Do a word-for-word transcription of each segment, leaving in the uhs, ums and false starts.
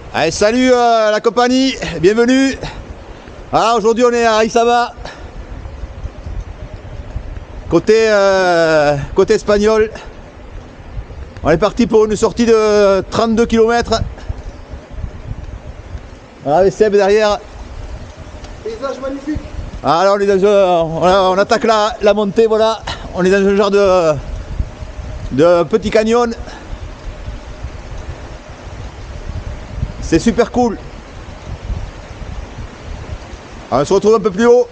Allez, salut euh, la compagnie, bienvenue. Alors aujourd'hui on est à Arizaba, côté, euh, côté espagnol. On est parti pour une sortie de trente-deux kilomètres. Voilà, avec Seb derrière. Paysage magnifique. Alors on est dans un, on, on attaque la, la montée, voilà. On est dans un genre de, de petit canyon. C'est super cool. Alors, on se retrouve un peu plus haut.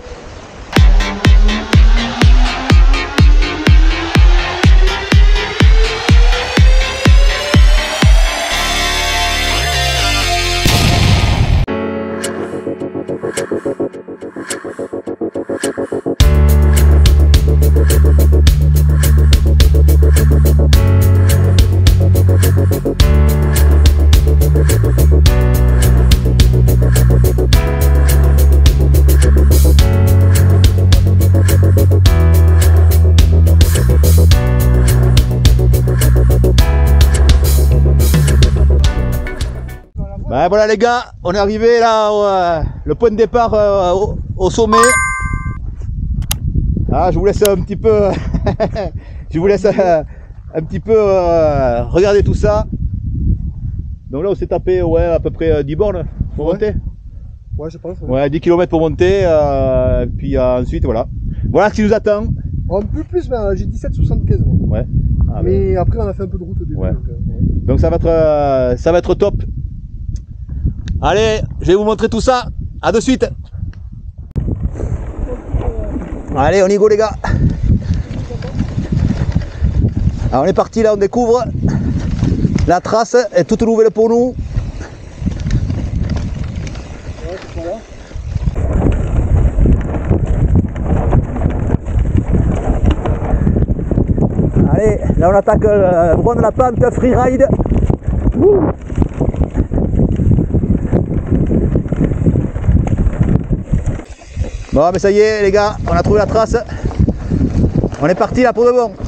Ben voilà les gars, on est arrivé là au euh, le point de départ euh, au, au sommet. Ah, je vous laisse un petit peu je vous laisse euh, un petit peu euh, regarder tout ça. Donc là on s'est tapé ouais, à peu près dix bornes pour ouais. monter. Ouais, je pense. Ouais, ouais dix kilomètres pour monter, euh, puis euh, ensuite voilà. Voilà ce qui nous attend. Un peu plus, mais j'ai dix-sept soixante-quinze. Ouais. Ah, mais ben. Après on a fait un peu de route au début. Ouais. Donc, euh, ouais. donc ça va être euh, ça va être top. Allez, je vais vous montrer tout ça. À de suite. Allez, on y go les gars. Alors on est parti là, on découvre. La trace est toute nouvelle pour nous. Ouais, c'est là. Allez, là on attaque le droit de la pente, freeride. Ouh. Bon mais ça y est les gars, on a trouvé la trace. On est parti là pour de bon.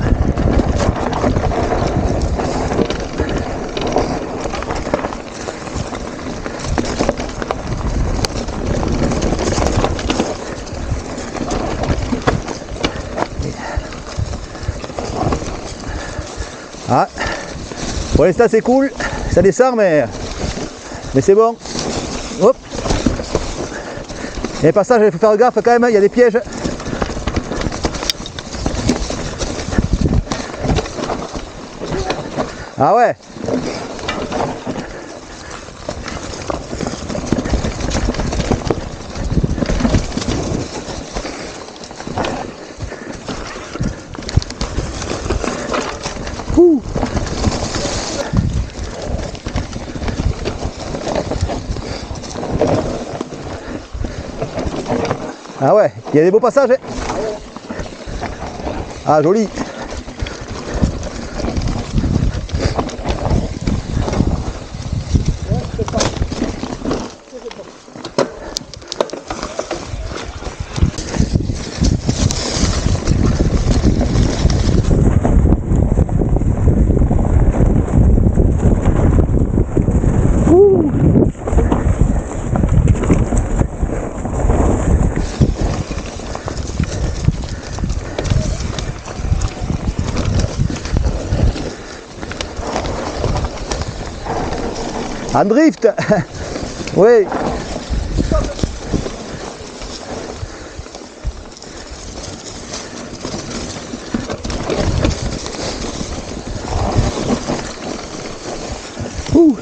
Ah, pour l'instant c'est cool, ça descend mais, mais c'est bon. Hop. Et les passages, il faut faire gaffe quand même, il y a des pièges. Ah ouais. Ouh. Ah ouais, il y a des beaux passages. Ah joli. En drift. Oui. Ouh.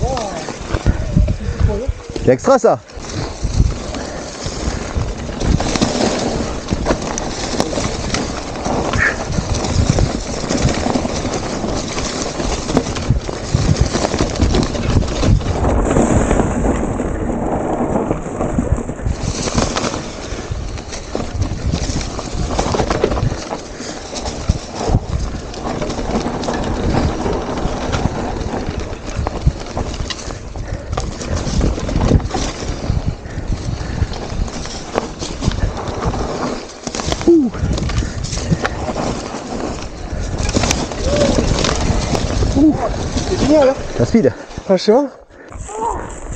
C'est extra ça. C'est génial, hein. Ça speed. Franchement.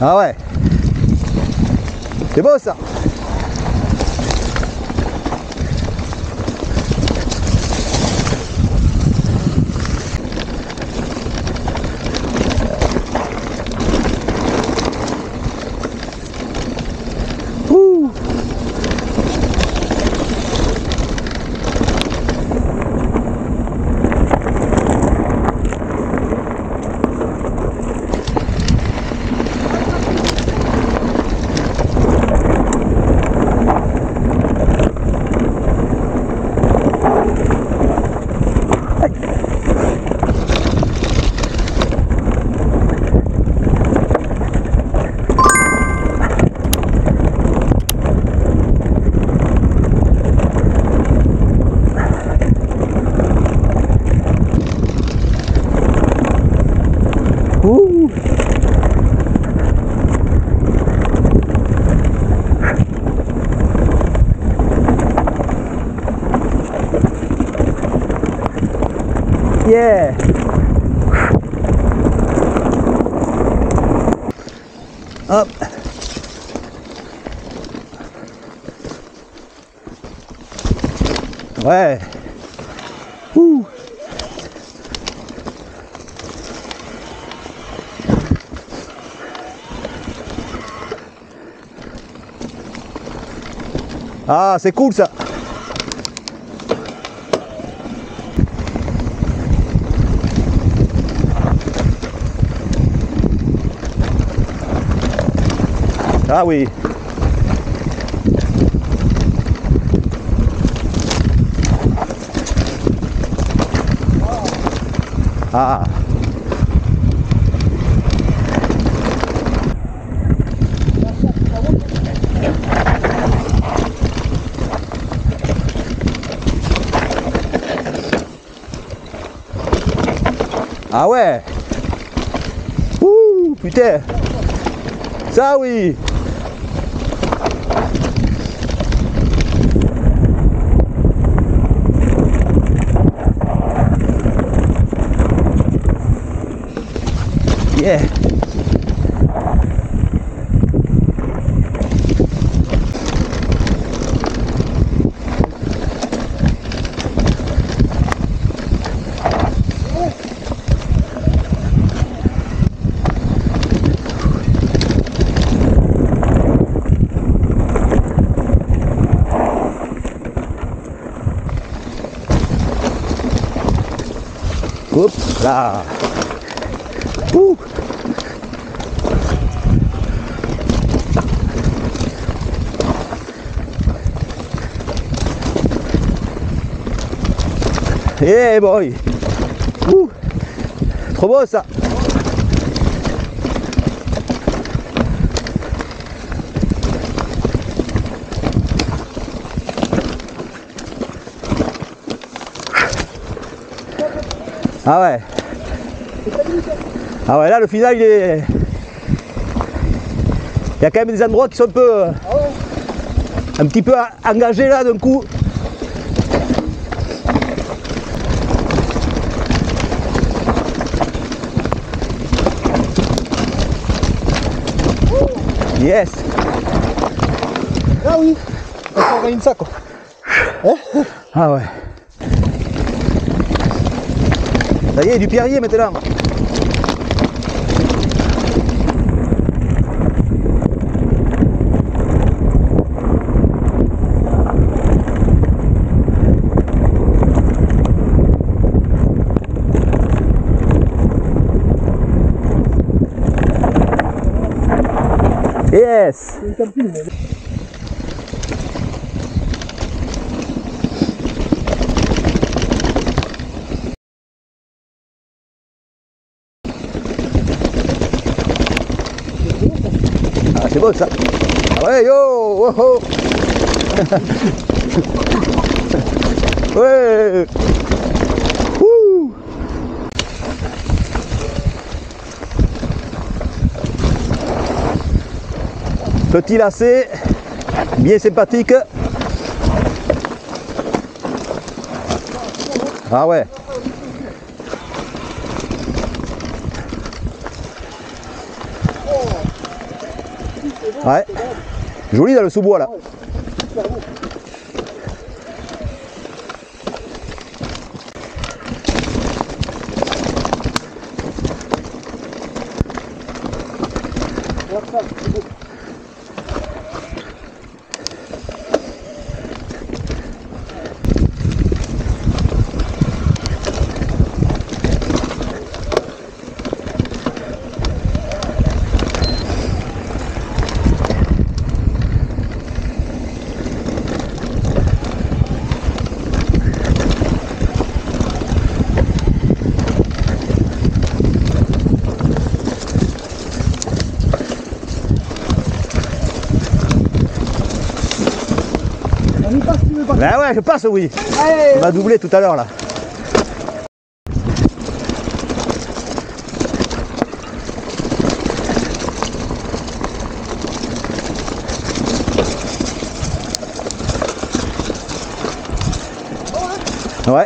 Ah ouais. C'est beau ça. Ouh. Ouh. Yeah. Hop. Ouais. Ouh. Ah, c'est cool ça. Ah oui. Ah. Ah ouais. Ouh, putain. Ça oui. Yeah. Hop là. Ouh. Eh boy. Ouh. Trop beau ça. Ah ouais. Ah ouais, là le final il est... Il y a quand même des endroits qui sont un peu... Un petit peu engagés là d'un coup. Yes. Ah oui, on s'organise ça quoi. Hein? Ah ouais. Ça y est, du pierrier maintenant. Yes. Ah, c'est beau ça. Ah ouais, yo, oh, oh. Ouais. Ouh. Petit lacet, bien sympathique. Ah ouais. Ouais. Joli dans le sous-bois là. Ben ouais, je passe, oui. Il m'a doublé tout à l'heure là. Ouais.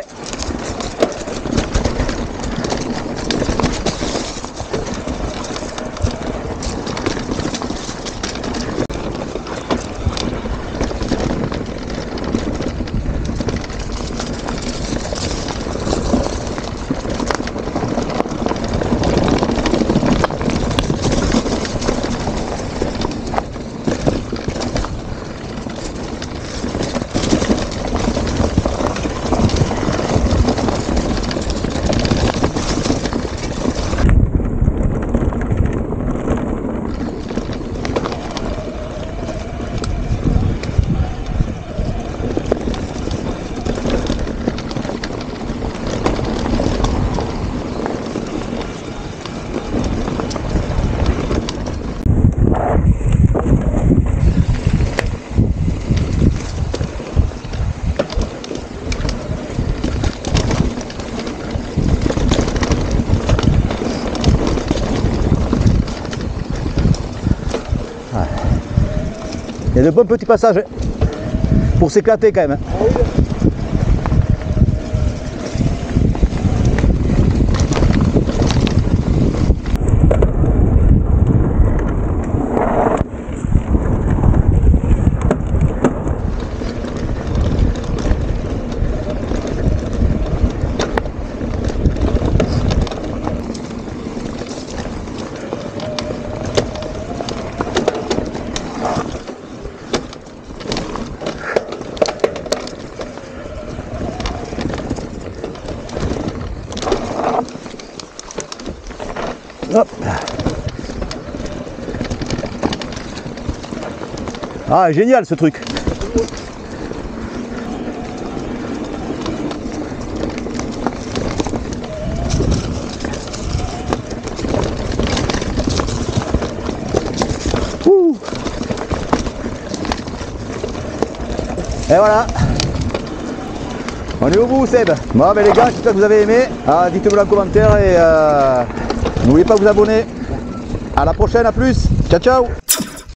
Il y a de bons petits passages pour s'éclater quand même. Hop. Ah, génial ce truc. Ouh. Et voilà. On est au bout, Seb. Bon, ben les gars, j'espère que vous avez aimé. Ah, dites-le en commentaire et euh, n'oubliez pas de vous abonner. À la prochaine, à plus. Ciao, ciao.